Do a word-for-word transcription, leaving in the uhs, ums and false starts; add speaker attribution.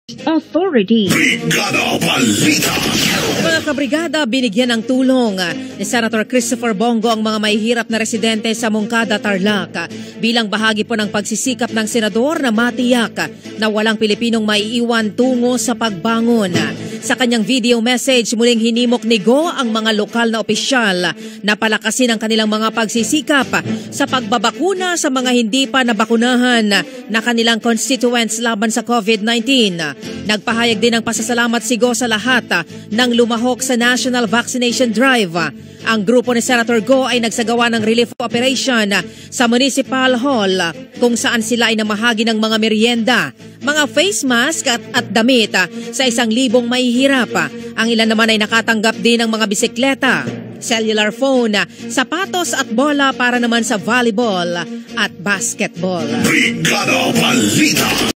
Speaker 1: Authority.
Speaker 2: Brigada Balita.
Speaker 3: Mga kabrigada, binigyan ng tulong ni Senator Christopher Bongo ang mga mahihirap na residente sa Moncada, Tarlac bilang bahagi po ng pagsisikap ng senador na matiyak na walang Pilipinong maiiwan tungo sa pagbangon. Sa kanyang video message, muling hinimok ni Go ang mga lokal na opisyal na palakasin ang kanilang mga pagsisikap sa pagbabakuna sa mga hindi pa nabakunahan na kanilang constituents laban sa COVID nineteen. Nagpahayag din ng pasasalamat si Go sa lahat ng lumahok sa National Vaccination Drive. Ang grupo ni Senator Go ay nagsagawa ng relief operation sa Municipal Hall kung saan sila ay namahagi ng mga merienda, mga face mask at, at damit sa isang libong mahihirap. Ang ilan naman ay nakatanggap din ng mga bisikleta, cellular phone, sapatos at bola para naman sa volleyball at basketball.
Speaker 2: Brigada Balita.